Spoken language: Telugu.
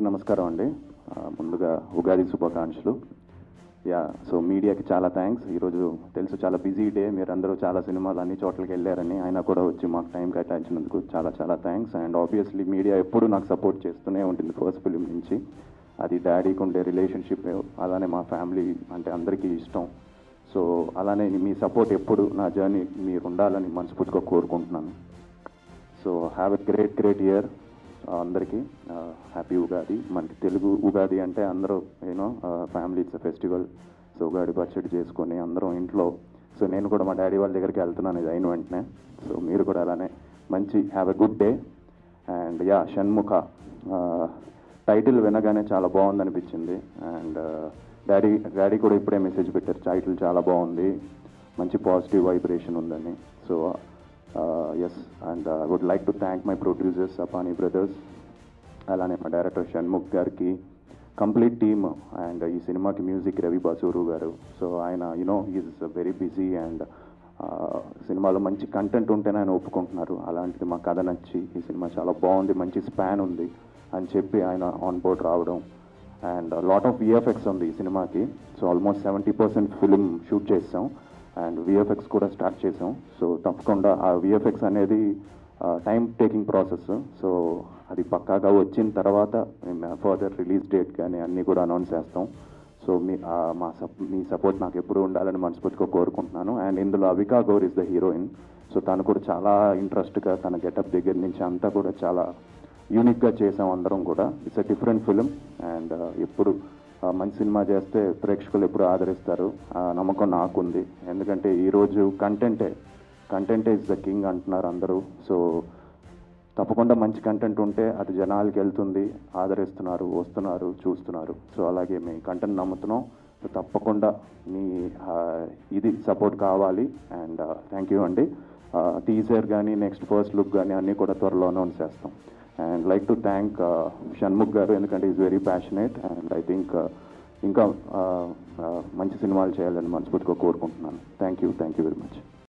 నమస్కారం అండి. ముందుగా ఉగాది శుభాకాంక్షలు. సో మీడియాకి చాలా థ్యాంక్స్. ఈరోజు తెలుసు చాలా బిజీ డే, మీరందరూ చాలా సినిమాలు అన్ని చోట్లకి వెళ్ళారని, అయినా కూడా వచ్చి మాకు టైం కేటాయించినందుకు చాలా చాలా థ్యాంక్స్. అండ్ ఆబ్వియస్లీ మీడియా ఎప్పుడూ నాకు సపోర్ట్ చేస్తూనే ఉంటుంది ఫస్ట్ ఫిలిం నుంచి. అది డాడీకి ఉండే రిలేషన్షిప్, అలానే మా ఫ్యామిలీ అంటే అందరికీ ఇష్టం. సో అలానే మీ సపోర్ట్ ఎప్పుడు నా జర్నీ మీరు ఉండాలని మనస్ఫూర్తిగా కోరుకుంటున్నాను. So have a great year అందరికీ. హ్యాపీ ఉగాది. మనకి తెలుగు ఉగాది అంటే అందరూ family it's festival. So Ugadi పచ్చడి చేసుకొని అందరం ఇంట్లో. సో నేను కూడా మా డాడీ వాళ్ళ దగ్గరికి వెళ్తున్నాను ఇది అయిన వెంటనే. సో మీరు కూడా అలానే మంచి have a good day. And Shanmukha title వినగానే చాలా బాగుంది అనిపించింది. అండ్ డాడీ కూడా ఇప్పుడే మెసేజ్ పెట్టారు, టైటిల్ చాలా బాగుంది, మంచి పాజిటివ్ వైబ్రేషన్ ఉందని. So yes, and I would like to thank my producers Apani brothers, అలానే మా డైరెక్టర్ షణ్ముఖ్ గారికి, కంప్లీట్ టీమ్. అండ్ ఈ సినిమాకి మ్యూజిక్ రవి బాసూరు గారు. సో ఆయన ఈజ్ వెరీ బిజీ అండ్ సినిమాలో మంచి కంటెంట్ ఉంటేనే ఆయన ఒప్పుకుంటున్నారు. అలాంటిది మా కథ నచ్చి ఈ సినిమా చాలా బాగుంది, మంచి స్పాన్ ఉంది అని చెప్పి ఆయన ఆన్ బోర్డ్ రావడం. అండ్ లాట్ ఆఫ్ విఎఫ్ఎక్స్ ఉంది ఈ సినిమాకి. సో ఆల్మోస్ట్ 70% ఫిలిం షూట్ చేసాం అండ్ విఎఫ్ఎక్స్ కూడా స్టార్ట్ చేసాం. సో తప్పకుండా ఆ విఎఫ్ఎక్స్ అనేది టైం టేకింగ్ ప్రాసెస్. సో అది పక్కాగా వచ్చిన తర్వాత ఫర్దర్ రిలీజ్ డేట్ కానీ అన్నీ కూడా అనౌన్స్ చేస్తాం. సో మీ సపోర్ట్ నాకు ఎప్పుడు ఉండాలని మనస్ఫూర్తిగా కోరుకుంటున్నాను. అండ్ ఇందులో Avika Gaur is the heroine. So తను కూడా చాలా ఇంట్రెస్ట్గా తన గెటప్ దగ్గర నుంచి అంతా కూడా చాలా యూనిక్గా చేసాం అందరం కూడా. It's a different film. And ఎప్పుడు మంచి సినిమా చేస్తే ప్రేక్షకులు ఎప్పుడు ఆదరిస్తారు, ఆ నమ్మకం నాకుంది. ఎందుకంటే ఈరోజు కంటెంటే ఇస్ ద కింగ్ అంటున్నారు అందరూ. సో తప్పకుండా మంచి కంటెంట్ ఉంటే అది జనాలకి వెళ్తుంది, ఆదరిస్తున్నారు, వస్తున్నారు, చూస్తున్నారు. సో అలాగే మీ కంటెంట్ నమ్ముతున్నాం. సో తప్పకుండా మీ ఇది సపోర్ట్ కావాలి. అండ్ థ్యాంక్ యూ అండి. టీజర్ కానీ నెక్స్ట్ ఫస్ట్ లుక్ కానీ అన్నీ కూడా త్వరలో అనౌన్స్ చేస్తాం. And like to thank Shanmukh garu, ఎందుకంటే is very passionate. And I think ఇంకా మంచి సినిమాలు చేయాలని మనస్ఫూర్తిగా కోరుకుంటున్నాను. Thank you very much.